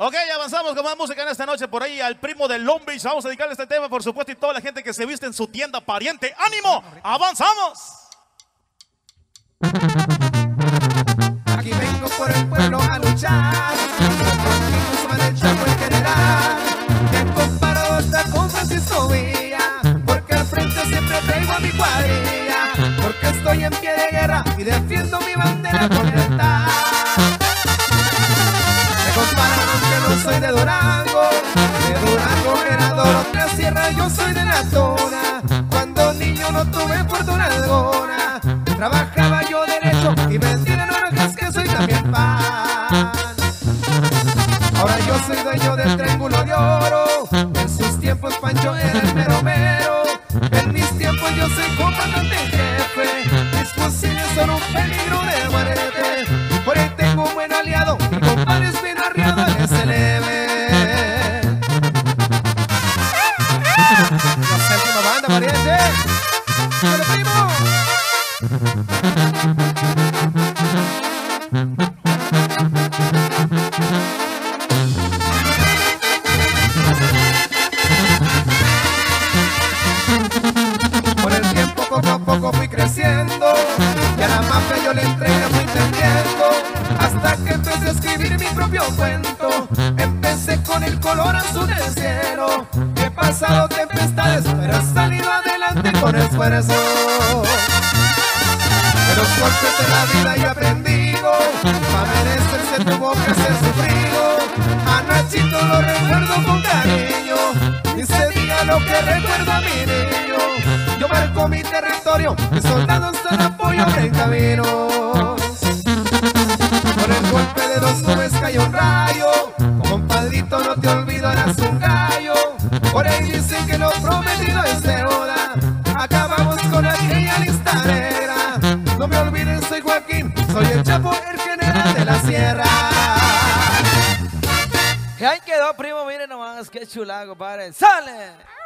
Ok, avanzamos con más música en esta noche. Por ahí al primo de Long Beach vamos a dedicarle este tema, por supuesto, y toda la gente que se viste en su tienda pariente. ¡Ánimo! ¡Avanzamos! Aquí vengo por el pueblo a luchar, conmigo suena el Chapo en general. Te comparo hasta con Francisco Villa, porque al frente siempre traigo a mi cuadrilla, porque estoy en pie de guerra y defiendo mi bandera con lealtad. Me comparan que no soy de Durango Verador, otra sierra, yo soy de la zona. Cuando niño no tuve fortuna alguna, trabajaba yo derecho y vendía naranjas, que soy también pan. Ahora yo soy dueño del triángulo de oro, en sus tiempos Pancho era el mero mero. En mis tiempos yo soy comandante en jefe, mis fusiles son un peligro de muerte. Por ahí tengo un buen aliado, mi compadre es bien arriado en ese leve. La séptima banda, pariente. ¡Pero primo! Con el tiempo poco a poco fui creciendo y a la mafia yo le entregué, fui entendiendo, hasta que empecé a escribir mi propio cuento. Empecé con el color azul del cielo, he pasado tempestades pero he salido adelante con esfuerzo. De los golpes de la vida yo he aprendido, pa' merecerse tuvo que ser sufrido. A Nachito lo recuerdo con cariño, y ese día lo que recuerdo a mi niño. Yo marco mi territorio, mis soldados dan apoyo en caminos. Con el golpe de dos nubes cayó un rayo, compadrito no te olvido, eras un gallo. Por ahí dicen que lo prometido es deuda, acabamos con aquella lista negra. No me olviden, soy Joaquín, soy el Chapo, el general de la sierra. Que ahí quedó, primo, miren nomás, qué chulago, compadre. ¡Sale!